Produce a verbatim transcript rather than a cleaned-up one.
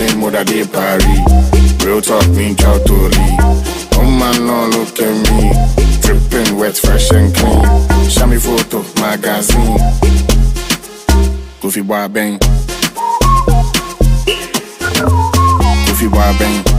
name mode a day party. Real talk, mean cow totally. Oh man, no, look at me. Dripping wet, fresh and clean. Show me photo, magazine. Goofy boy bang. Goofy boy bang.